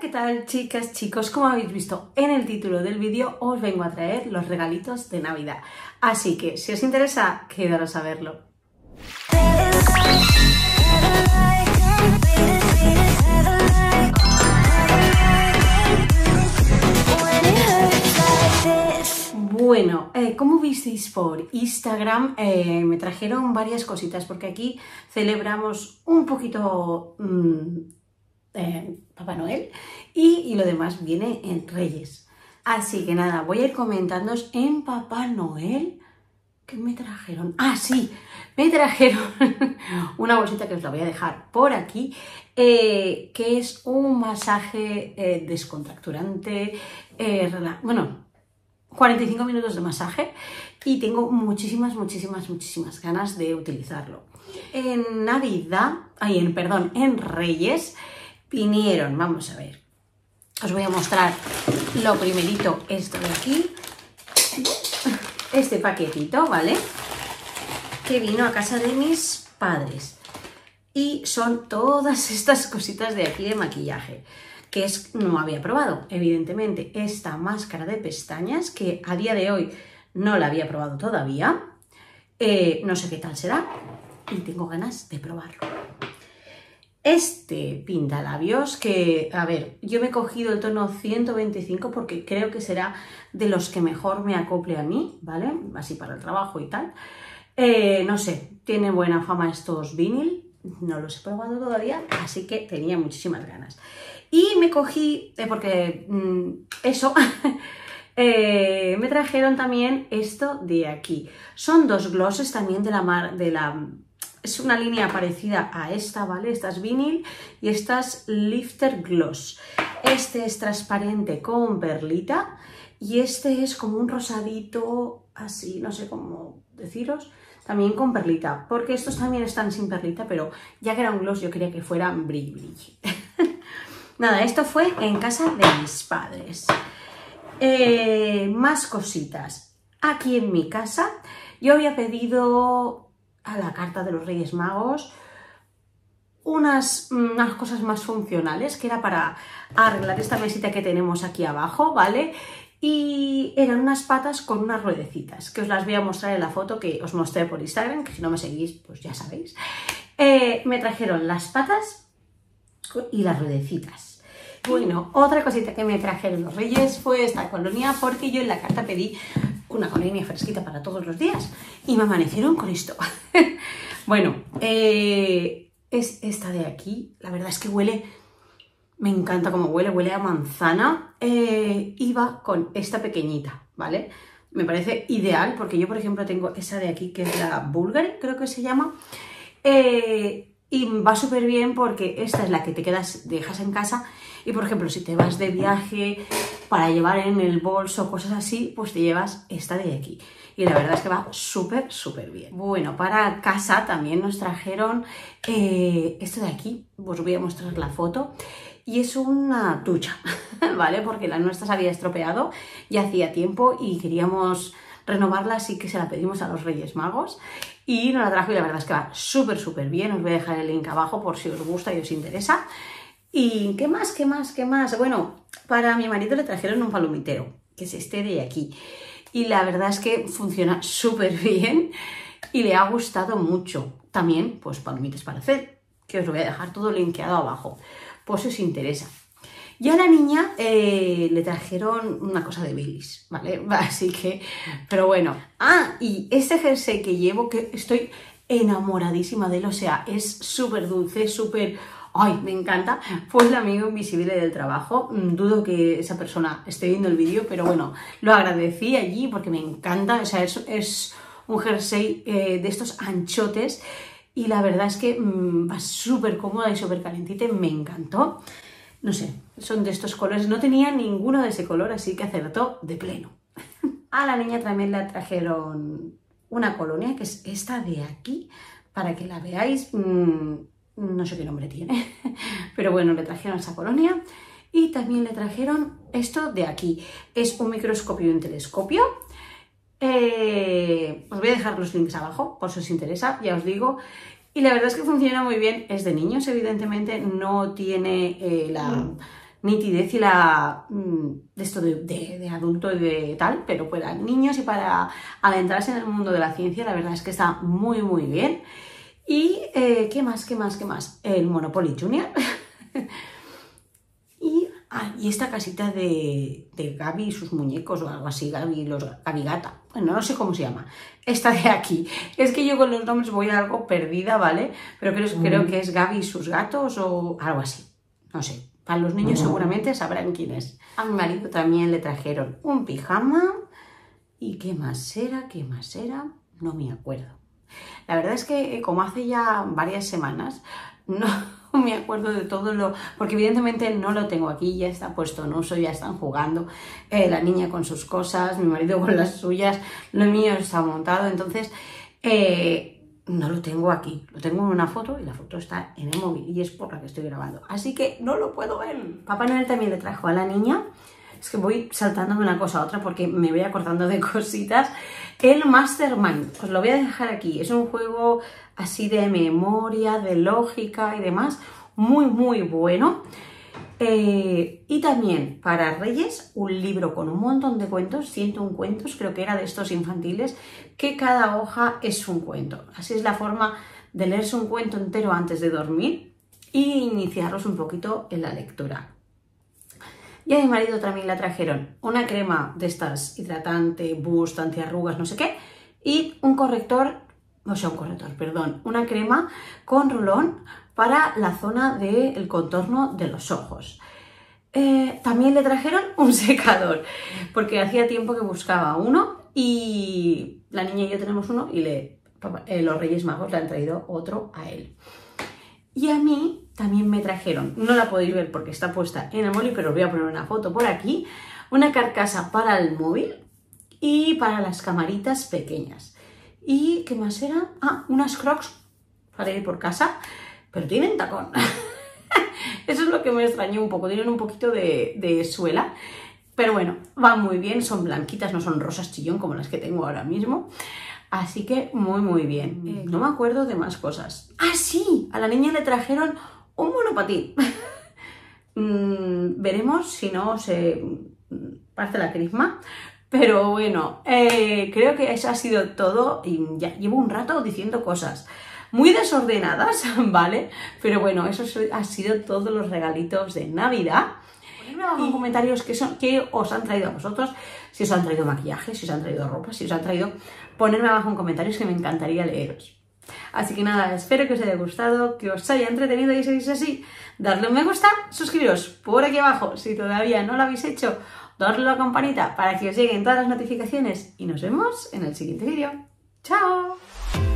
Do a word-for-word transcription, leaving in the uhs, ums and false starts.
¿qué tal, chicas, chicos? Como habéis visto en el título del vídeo, os vengo a traer los regalitos de Navidad. Así que, si os interesa, quedaros a verlo. Bueno, eh, como visteis por Instagram, eh, me trajeron varias cositas porque aquí celebramos un poquito mmm, eh, Papá Noel y, y lo demás viene en Reyes. Así que nada, voy a ir comentándoos en Papá Noel. ¿Qué me trajeron? Ah, sí, me trajeron una bolsita que os la voy a dejar por aquí, eh, que es un masaje eh, descontracturante, eh, bueno, cuarenta y cinco minutos de masaje, y tengo muchísimas, muchísimas, muchísimas ganas de utilizarlo. En Navidad, ay, en, perdón, en Reyes, vinieron, vamos a ver, os voy a mostrar lo primerito, esto de aquí, este paquetito, ¿vale? Que vino a casa de mis padres. Y son todas estas cositas de aquí de maquillaje, que es, no había probado, evidentemente, esta máscara de pestañas, que a día de hoy no la había probado todavía. Eh, no sé qué tal será y tengo ganas de probarlo. Este pintalabios que, a ver, yo me he cogido el tono ciento veinticinco porque creo que será de los que mejor me acople a mí, ¿vale? Así para el trabajo y tal. Eh, no sé, tiene buena fama estos vinil, no los he probado todavía, así que tenía muchísimas ganas. Y me cogí, eh, porque mmm, eso, eh, me trajeron también esto de aquí. Son dos glosses también de la mar, de la... Es una línea parecida a esta, ¿vale? Esta es vinil y esta es Lifter Gloss. Este es transparente con perlita y este es como un rosadito, así, no sé cómo deciros, también con perlita. Porque estos también están sin perlita, pero ya que era un gloss yo quería que fuera brilli brilli. Nada, esto fue en casa de mis padres. Eh, más cositas. Aquí en mi casa yo había pedido a la carta de los Reyes Magos unas, unas cosas más funcionales, que era para arreglar esta mesita que tenemos aquí abajo, ¿vale? Y eran unas patas con unas ruedecitas, que os las voy a mostrar en la foto que os mostré por Instagram, que si no me seguís, pues ya sabéis. Eh, me trajeron las patas y las ruedecitas. Bueno, otra cosita que me trajeron los Reyes fue esta colonia, porque yo en la carta pedí una colonia fresquita para todos los días y me amanecieron con esto. Bueno, eh, es esta de aquí, la verdad es que huele, me encanta cómo huele, huele a manzana, eh, y va con esta pequeñita, ¿vale? Me parece ideal porque yo, por ejemplo, tengo esa de aquí que es la Bulgari, creo que se llama, eh, y va súper bien porque esta es la que te quedas, dejas en casa y, por ejemplo, si te vas de viaje para llevar en el bolso, cosas así, pues te llevas esta de aquí. Y la verdad es que va súper, súper bien. Bueno, para casa también nos trajeron eh, esto de aquí. Os voy a mostrar la foto. Y es una ducha, ¿vale? Porque la nuestra se había estropeado ya hacía tiempo y queríamos renovarla, así que se la pedimos a los Reyes Magos. Y nos la trajo y la verdad es que va súper, súper bien. Os voy a dejar el link abajo por si os gusta y os interesa. ¿Y qué más, qué más, qué más? Bueno, para mi marido le trajeron un palomitero, que es este de aquí. Y la verdad es que funciona súper bien y le ha gustado mucho. También, pues, palomitas para hacer, que os lo voy a dejar todo linkeado abajo, por si os interesa. Y a la niña eh, le trajeron una cosa de Baileys, ¿vale? Así que, pero bueno. Ah, y este jersey que llevo, que estoy enamoradísima de él, o sea, es súper dulce, súper... ¡Ay, me encanta! Fue el amigo invisible del trabajo. Dudo que esa persona esté viendo el vídeo, pero bueno, lo agradecí allí porque me encanta. O sea, es, es un jersey eh, de estos anchotes y la verdad es que mmm, va súper cómoda y súper calentita y me encantó. No sé, son de estos colores. No tenía ninguno de ese color, así que acertó de pleno. A la niña también le trajeron una colonia, que es esta de aquí, para que la veáis. Mmm, no sé qué nombre tiene, pero bueno, le trajeron esa colonia y también le trajeron esto de aquí. Es un microscopio y un telescopio. Eh, os voy a dejar los links abajo por si os interesa, ya os digo. Y la verdad es que funciona muy bien. Es de niños, evidentemente, no tiene eh, la, nitidez y la de esto de, de, de adulto y de tal, pero para niños y para adentrarse en el mundo de la ciencia, la verdad es que está muy muy bien. Y eh, ¿qué más? ¿Qué más? ¿Qué más? El Monopoly Junior. y, ah, y esta casita de, de Gaby y sus muñecos o algo así, Gaby, los, Gaby Gata. Bueno, no sé cómo se llama. Esta de aquí. Es que yo con los nombres voy algo perdida, ¿vale? Pero creo, mm. creo que es Gaby y sus gatos o algo así. No sé. Para los niños mm. seguramente sabrán quién es. A mi marido también le trajeron un pijama. ¿Y qué más era? ¿Qué más era? No me acuerdo. La verdad es que como hace ya varias semanas, no me acuerdo de todo lo... Porque evidentemente no lo tengo aquí, ya está puesto en uso, ya están jugando. Eh, la niña con sus cosas, mi marido con las suyas, lo mío está montado, entonces eh, no lo tengo aquí. Lo tengo en una foto y la foto está en el móvil y es por la que estoy grabando. Así que no lo puedo ver. Papá Noel también le trajo a la niña... Es que voy saltándome una cosa a otra porque me voy acordando de cositas. El Mastermind, os lo voy a dejar aquí. Es un juego así de memoria, de lógica y demás. Muy, muy bueno. Eh, y también para Reyes, un libro con un montón de cuentos, ciento uno cuentos, creo que era de estos infantiles, que cada hoja es un cuento. Así es la forma de leerse un cuento entero antes de dormir y iniciaros un poquito en la lectura. Y a mi marido también le trajeron una crema de estas hidratante, boost, antiarrugas, no sé qué, y un corrector, o sea, un corrector, perdón, una crema con rolón para la zona del contorno de los ojos. Eh, también le trajeron un secador, porque hacía tiempo que buscaba uno y la niña y yo tenemos uno y le, eh, los Reyes Magos le han traído otro a él. Y a mí también me trajeron, no la podéis ver porque está puesta en el móvil, pero os voy a poner una foto por aquí, una carcasa para el móvil y para las camaritas pequeñas. ¿Y qué más era? Ah, unas Crocs para ir por casa, pero tienen tacón. Eso es lo que me extrañó un poco, tienen un poquito de, de suela, pero bueno, van muy bien, son blanquitas, no son rosas chillón como las que tengo ahora mismo. Así que muy muy bien. Eh, no me acuerdo de más cosas. ¡Ah, sí! A la niña le trajeron un monopatín. mm, veremos si no se parte la crisma. Pero bueno, eh, creo que eso ha sido todo. Y ya llevo un rato diciendo cosas muy desordenadas, ¿vale? Pero bueno, eso ha sido todos los regalitos de Navidad. Ponedme abajo en comentarios qué, son, qué os han traído a vosotros. Si os han traído maquillaje, si os han traído ropa, si os han traído... Ponedme abajo en comentarios que me encantaría leeros. Así que nada, espero que os haya gustado, que os haya entretenido y si es así, darle un me gusta, suscribiros por aquí abajo si todavía no lo habéis hecho, darle a la campanita para que os lleguen todas las notificaciones y nos vemos en el siguiente vídeo. ¡Chao!